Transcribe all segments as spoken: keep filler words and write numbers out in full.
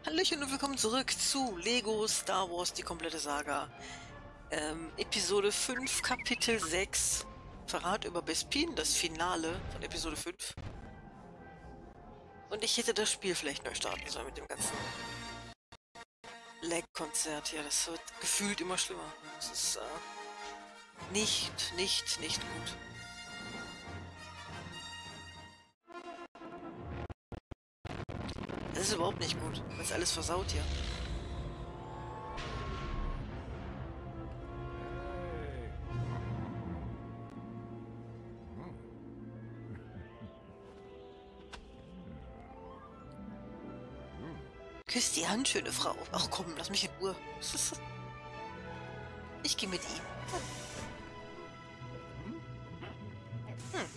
Hallöchen und willkommen zurück zu Lego Star Wars, die komplette Saga. Ähm, Episode fünf, Kapitel sechs. Verrat über Bespin, das Finale von Episode fünf. Und ich hätte das Spiel vielleicht neu starten sollen mit dem ganzen Lag-Konzert hier. Das wird gefühlt immer schlimmer. Das ist äh, nicht, nicht, nicht gut. Das ist überhaupt nicht gut. Das ist alles versaut hier. Küss die Hand, schöne Frau. Ach komm, lass mich in Ruhe. Ich gehe mit ihm. Hm.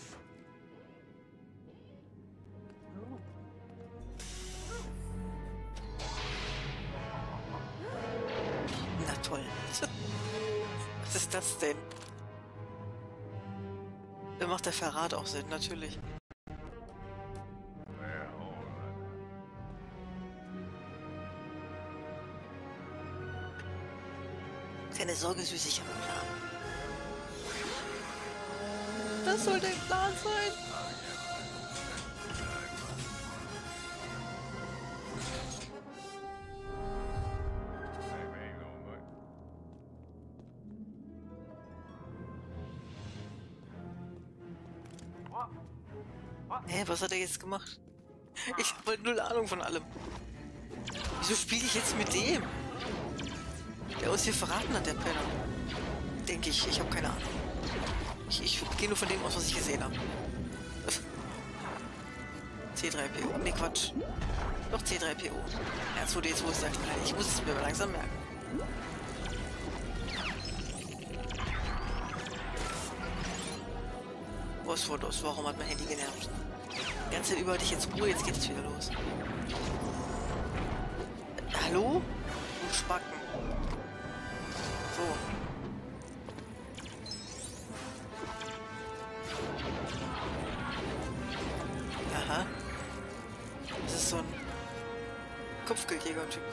Na toll. Was ist das denn? Da macht der Verrat auch Sinn, natürlich. Keine Sorge, Süß, ich habe einen Plan. Das soll der Plan sein. Hä, was hat er jetzt gemacht? Ich habe halt null Ahnung von allem. Wieso spiele ich jetzt mit dem? Der uns hier verraten hat, der Penner. Denke ich, ich habe keine Ahnung. Ich, ich gehe nur von dem aus, was ich gesehen habe. C drei P O. Ne, Quatsch. Doch C drei P O. R zwei D zwei ist der Kleine. Ich muss es mir langsam merken. Was war das? Warum hat mein Handy genervt? Die ganze Zeit über hatte ich jetzt Ruhe, jetzt geht es wieder los. Hallo? Du Spacken. So. Aha. Das ist so ein Kopfgeldjäger-Typ.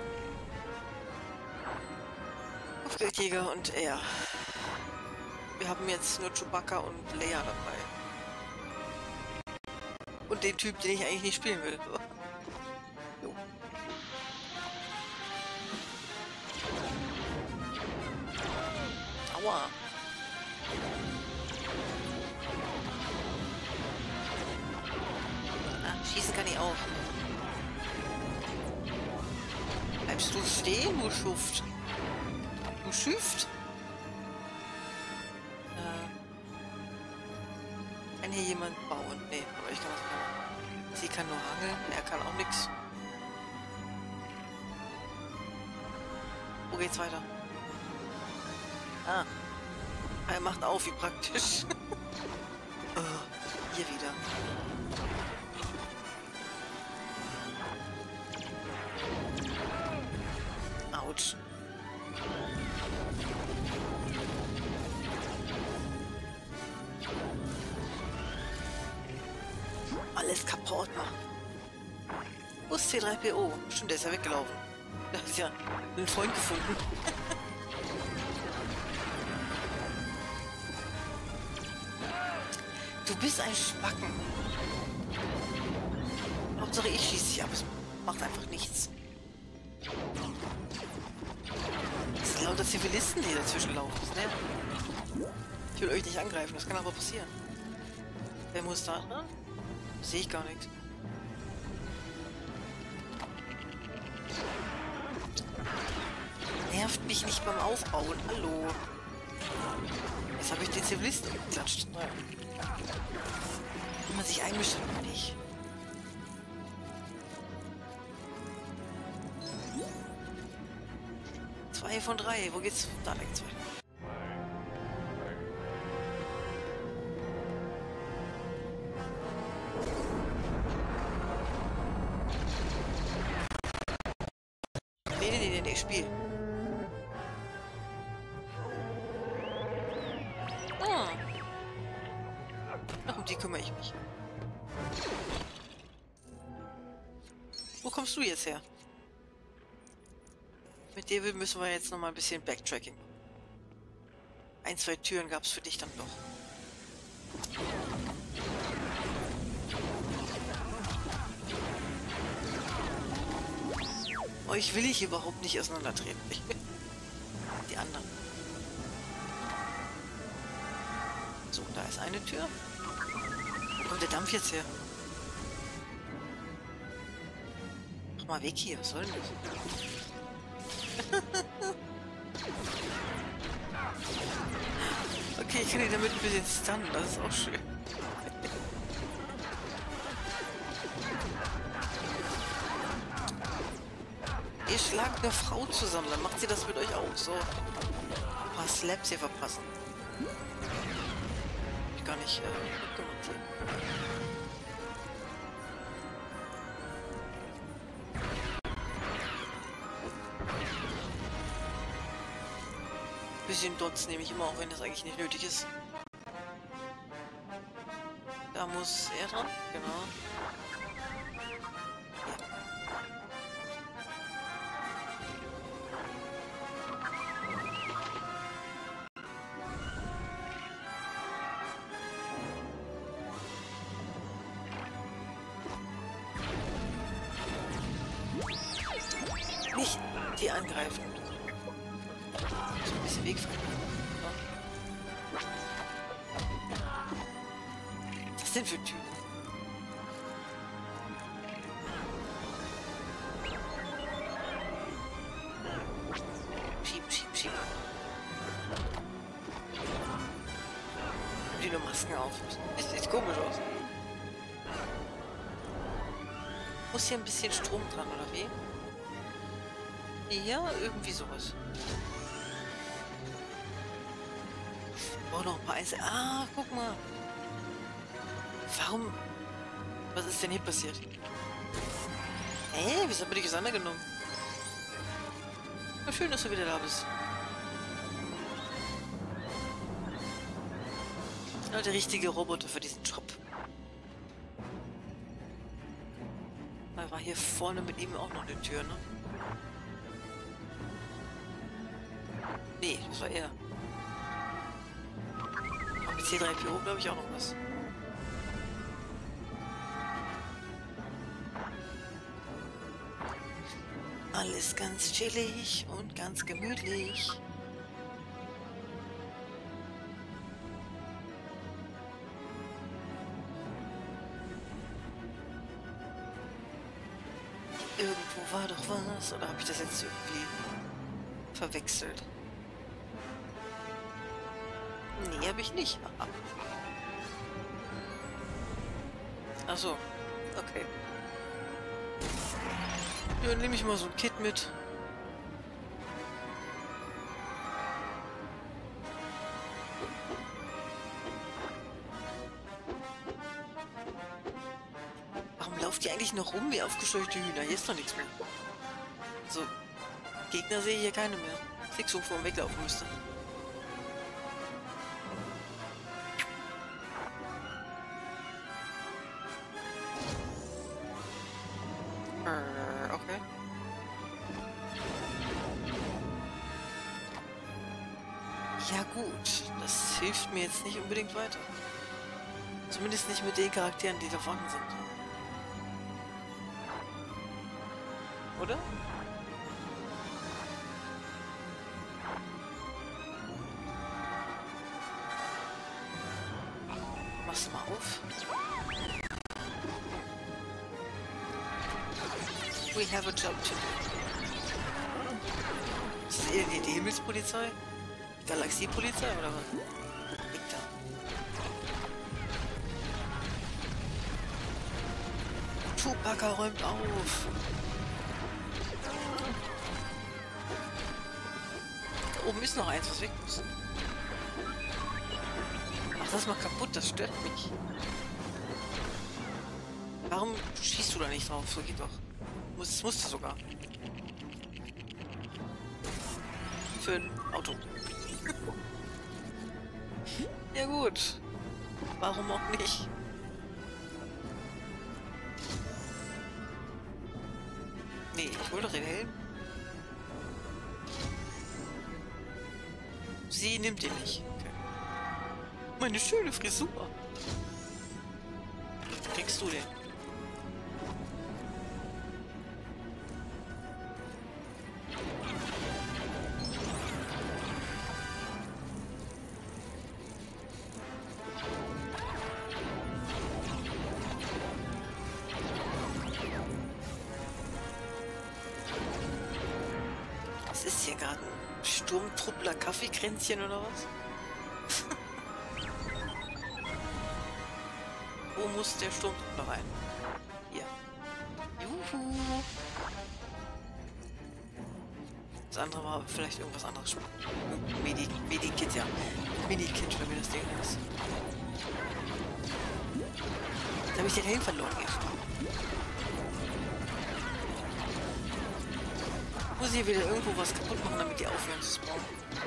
Kopfgeldjäger und er. Wir haben jetzt nur Chewbacca und Leia dabei. Und den Typ, den ich eigentlich nicht spielen will. Jo. Aua. Ah, schießen kann ich auch. Bleibst du stehen, du Schuft? Du Schüft? Äh, kann hier jemand bauen? Nee, aber ich kann das nicht. Sie kann nur hangeln, er kann auch nichts. Wo geht's weiter? Ah. Er macht auf, wie praktisch. Oh, hier wieder. Autsch. Alles kaputt machen. Wo ist C drei P O? Stimmt, der ist ja weggelaufen. Da ist ja einen Freund gefunden. Du bist ein Spacken. Hauptsache ich schieße dich ab, es macht einfach nichts. Es sind lauter Zivilisten, die dazwischen laufen. Ne? Ich will euch nicht angreifen, das kann aber passieren. Wer muss da? Ne? Sehe ich gar nichts. Nervt mich nicht beim Aufbauen. Hallo. Jetzt habe ich den Zivilisten geklatscht. Naja. Wenn man sich einmischt, hat man nicht. Zwei von drei. Wo geht's? Da geht's weiter. Nee, nee, nee, nee, Spiel. Ah. Ach, um die kümmere ich mich. Wo kommst du jetzt her? Mit dir müssen wir jetzt noch mal ein bisschen Backtracking. Ein, zwei Türen gab es für dich dann doch. Euch will ich überhaupt nicht auseinandertreten. Die anderen. So, da ist eine Tür. Wo kommt der Dampf jetzt her? Mach mal weg hier, was soll denn das? Okay, ich kann ihn damit ein bisschen stunnen, das ist auch schön. Ihr schlagt eine Frau zusammen, dann macht sie das mit euch auch so. Ein paar Slaps hier verpassen. Ich gar nicht äh, mitgemacht hier. Bisschen Dots nehme ich immer, auch wenn das eigentlich nicht nötig ist. Da muss er dran, genau. Ja. Nicht die angreifen. So ein bisschen Weg frei. Was denn für Typen? Schieben, schieben, schieben. Die nur Masken auf. Das sieht komisch aus. Muss hier ein bisschen Strom dran, oder wie? Ja, irgendwie sowas. Oh, noch ein paar Einzel... Ah, guck mal. Warum? Was ist denn hier passiert? Hä? Wieso haben wir dich auseinandergenommen? Na, schön, dass du wieder da bist. Ja, der richtige Roboter für diesen Job. Da war hier vorne mit ihm auch noch eine Tür, ne? Nee, das war er. Mit C drei P O glaube ich auch noch was. Alles ganz chillig und ganz gemütlich. Irgendwo war doch was, oder habe ich das jetzt irgendwie verwechselt? Nee, habe ich nicht. Achso, okay. Ja, dann nehme ich mal so ein Kit mit. Warum lauft die eigentlich noch rum wie aufgescheuchte Hühner? Hier ist doch nichts mehr. So, Gegner sehe ich hier keine mehr. Fix, wo vor dem weglaufen müsste. Okay. Ja gut, das hilft mir jetzt nicht unbedingt weiter. Zumindest nicht mit den Charakteren, die da vorne sind. Oder? Mach's mal auf. We have a job to do. Ist das eher die, die Himmelspolizei? Galaxiepolizei oder was? Victor. Chewbacca räumt auf. Da oben ist noch eins, was weg muss. Mach das mal kaputt, das stört mich. Warum schießt du da nicht drauf? So geht doch. Das musste sogar. Für ein Auto. Ja gut. Warum auch nicht? Nee, ich wollte doch den Helm. Sie nimmt ihn nicht. Okay. Meine schöne Frisur. Kriegst du den? Was ist hier gerade? Ein Sturmtruppler Kaffeekränzchen oder was? Wo muss der Sturmtruppler rein? Hier. Juhu. Das andere war vielleicht irgendwas anderes. Medi Medi-Kit, ja. Mini-Kit, wenn mir das Ding ist. Da habe ich den Helm verloren erstmal. Muss hier wieder irgendwo was kaputt machen, damit die aufhören zu spawnen.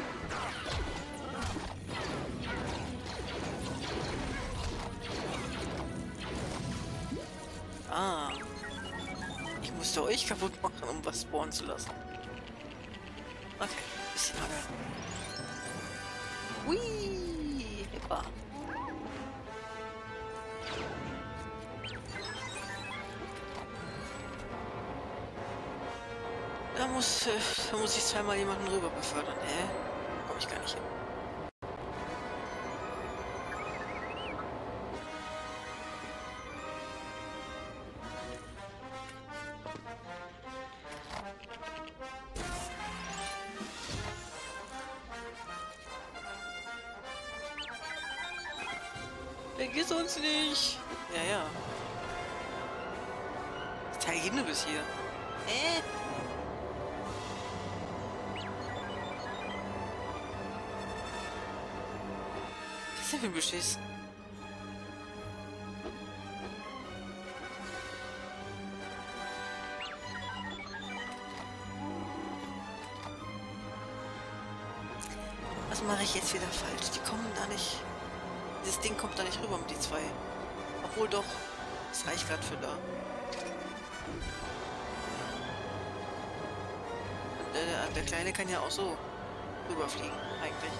Ah. Ich musste euch kaputt machen, um was spawnen zu lassen. Okay, bisschen lange. Hui, hippa. Da muss, äh, da muss ich zweimal jemanden rüber befördern. Hä? Komm ich gar nicht hin. Vergiss uns nicht! Ja, ja. Das Teil geht nur bis hier. Äh? Was ist denn für ein Beschiss? Was mache ich jetzt wieder falsch? Die kommen da nicht... Dieses Ding kommt da nicht rüber mit die zwei. Obwohl doch, es reicht gerade für da. Und der, der Kleine kann ja auch so rüberfliegen, eigentlich.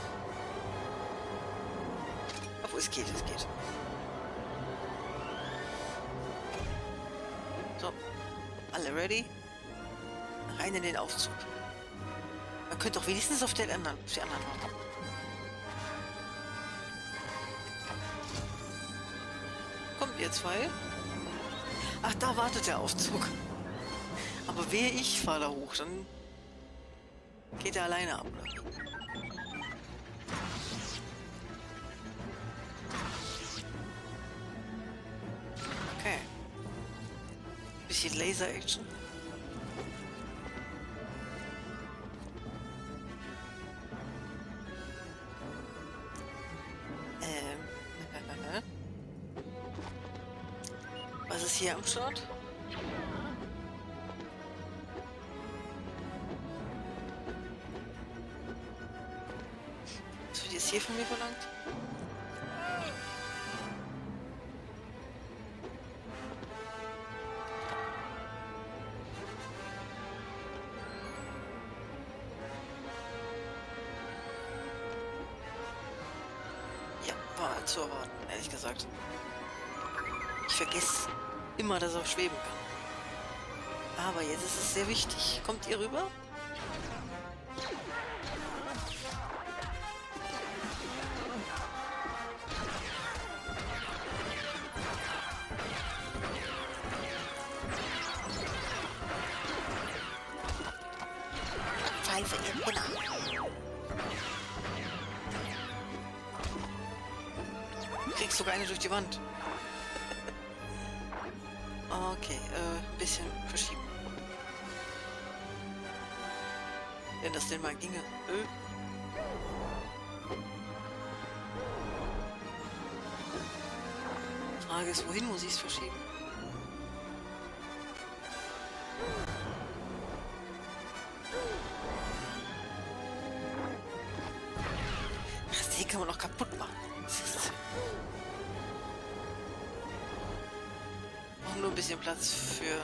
Obwohl, es geht, es geht. So, alle ready? Rein in den Aufzug. Man könnte doch wenigstens auf den anderen, auf die anderen warten. Kommt ihr zwei? Ach, da wartet der Aufzug. Aber wehe, ich fahre da hoch, dann geht er alleine ab. Okay. Bisschen Laser-Action. Was ist hier am Start? Was wird jetzt hier von mir verlangt? Ja, war zu erwarten, ehrlich gesagt. Ich vergesse immer, dass er schweben kann. Aber jetzt ist es sehr wichtig. Kommt ihr rüber? Pfeife, ihr Penner. Du kriegst sogar eine durch die Wand. Okay, äh, bisschen verschieben. Wenn das denn mal ginge. Äh. Frage ist, wohin muss ich es verschieben? Ach, die kann man noch kaputt machen. Nur ein bisschen Platz für...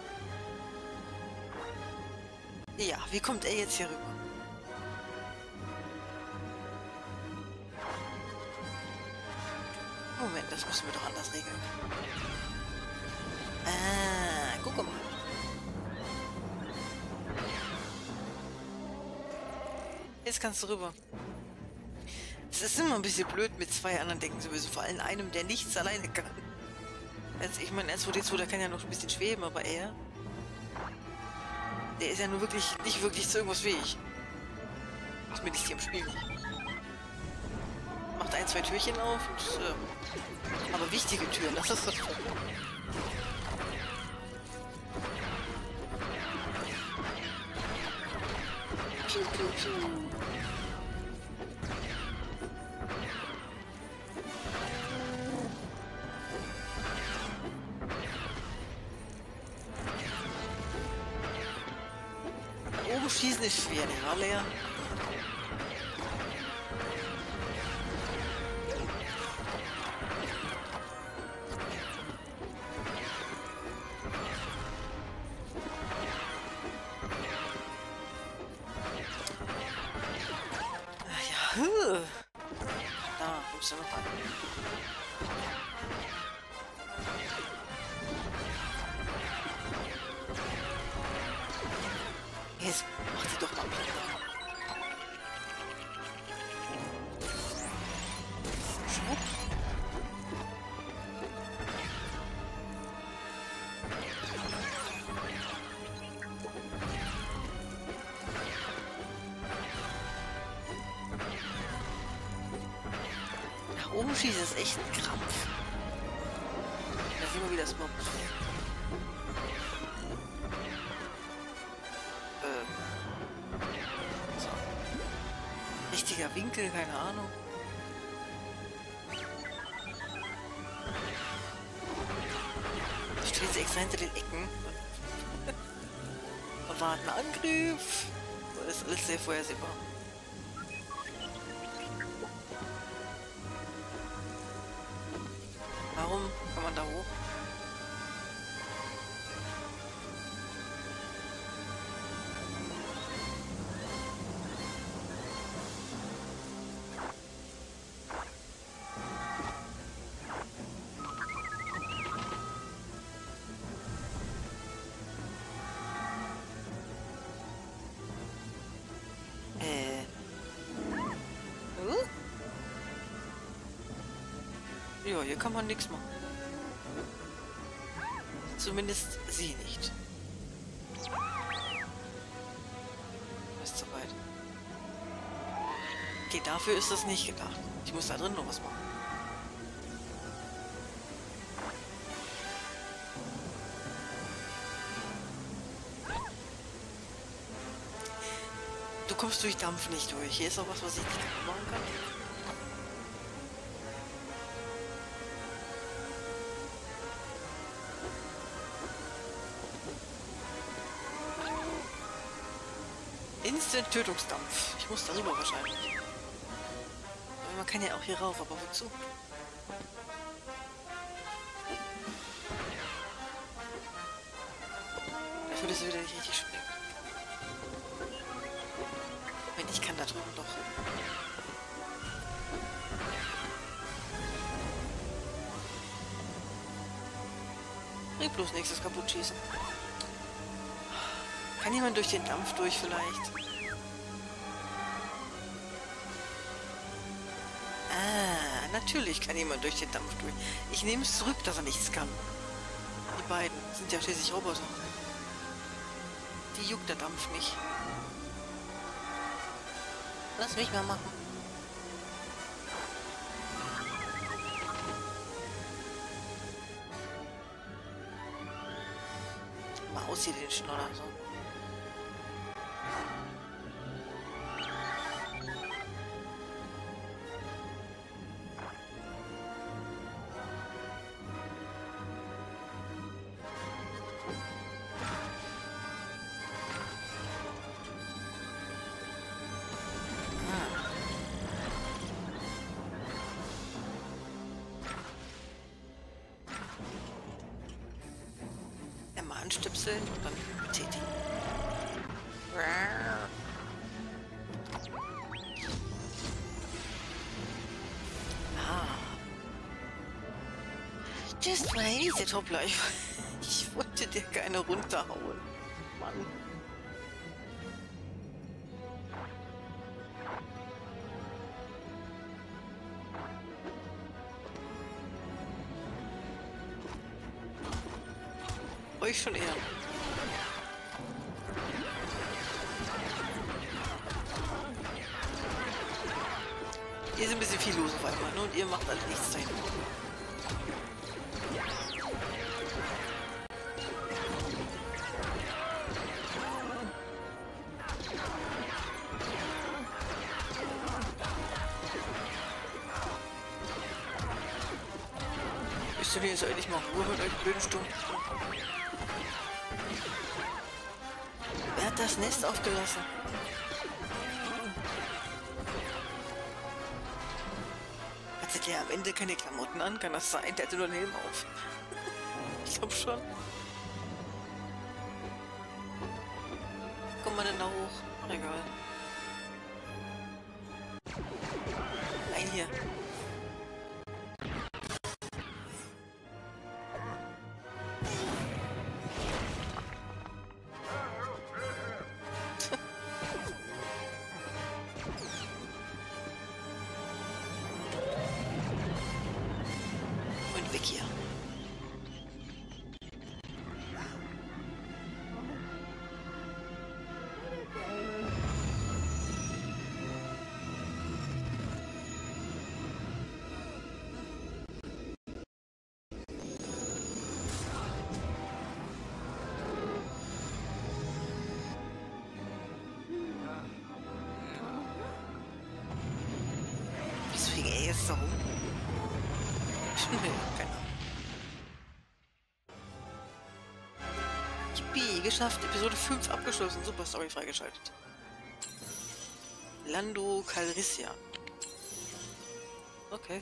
Ja, wie kommt er jetzt hier rüber? müssen wir doch anders regeln. Ah, guck mal. Jetzt kannst du rüber. Es ist immer ein bisschen blöd mit zwei anderen Decken sowieso. Vor allem einem, der nichts alleine kann. Also ich meine, R zwei D zwei, der kann ja noch ein bisschen schweben, aber er... Der ist ja nur wirklich nicht wirklich zu irgendwas fähig. Zumindest hier im Spiel nicht. Macht ein, zwei Türchen auf und... Äh, aber wichtige Türen, das ist das Problem. Piu, piu, piu. Oben schießen ist schwer, der war leer. Ah ja, da kommst du noch an. Jetzt mach die doch mal platt. Schwupp. Nach oben schießen ist echt ein Krampf. Da sehen wir, wie das überhaupt richtiger Winkel, keine Ahnung. Steht sie extra hinter den Ecken. Und warten Angriff. Das ist alles sehr vorhersehbar. Warum kann man da hoch? Ja, hier kann man nichts machen. Zumindest sie nicht. Ist soweit. Okay, dafür ist das nicht gedacht. Ich muss da drin noch was machen. Du kommst durch Dampf nicht durch. Hier ist auch was, was ich nicht machen kann. Instant Tötungsdampf. Ich muss darüber wahrscheinlich. Aber man kann ja auch hier rauf, aber wozu? Dafür, dass er wieder nicht richtig springt. Wenn ich kann da drüben doch. Ich bloß nächstes kaputt schießen. Kann jemand durch den Dampf durch vielleicht? Ah, natürlich kann jemand durch den Dampf durch. Ich nehme es zurück, dass er nichts kann. Die beiden sind ja schließlich Roboter. Die juckt der Dampf nicht. Lass mich mal machen. Mal aussieht den Schnoller so. Anstöpseln und dann tätigen. Ah. Just wait, der Toppler. Ich, ich wollte dir keine runterhauen. Mann. Euch schon eher. Hier ist ein bisschen viel los auf einmal, ne? Und ihr macht alle nichts dahin. Wisst ihr, jetzt eigentlich mal Ruhe mit euch blöden Sturm? Wer hat das Nest aufgelassen? Hatte der am Ende keine Klamotten an? Kann das sein? Der hatte nur einen Helm auf. Ich glaub schon. Kommt man denn da hoch? Egal. Nein, hier. Und weg hier. Wieso hing er jetzt da rum? Nee, keine Ahnung. Yippie, geschafft. Episode fünf abgeschlossen. Super Story freigeschaltet. Lando Calrissian. Okay.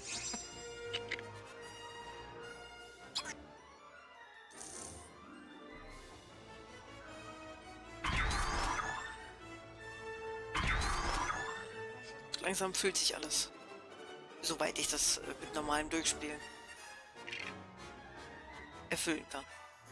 Langsam fühlt sich alles. Soweit ich das äh, mit normalem Durchspielen erfüllen kann.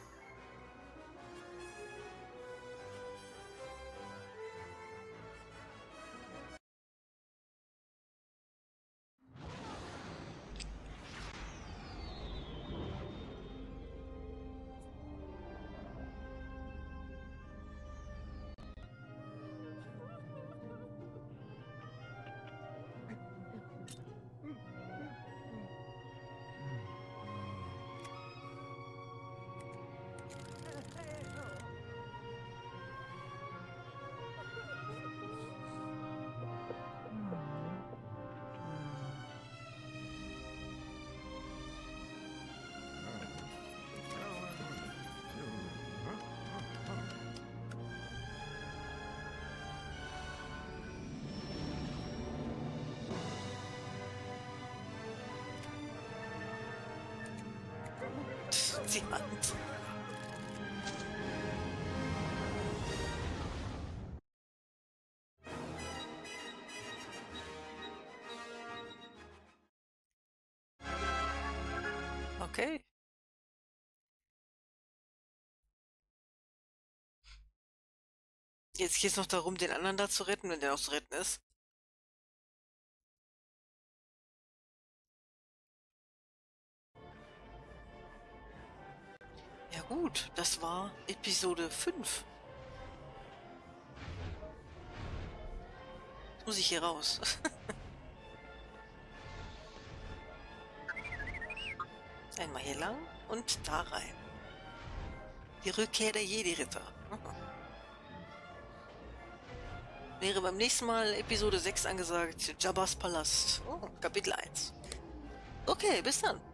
Die Hand. Okay. Jetzt geht es noch darum, den anderen da zu retten, wenn der noch zu retten ist. Ja gut, das war Episode fünf. Jetzt muss ich hier raus. Einmal hier lang und da rein. Die Rückkehr der Jedi-Ritter. Wäre beim nächsten Mal Episode sechs angesagt. Jabba's Palast. Oh, Kapitel eins. Okay, bis dann.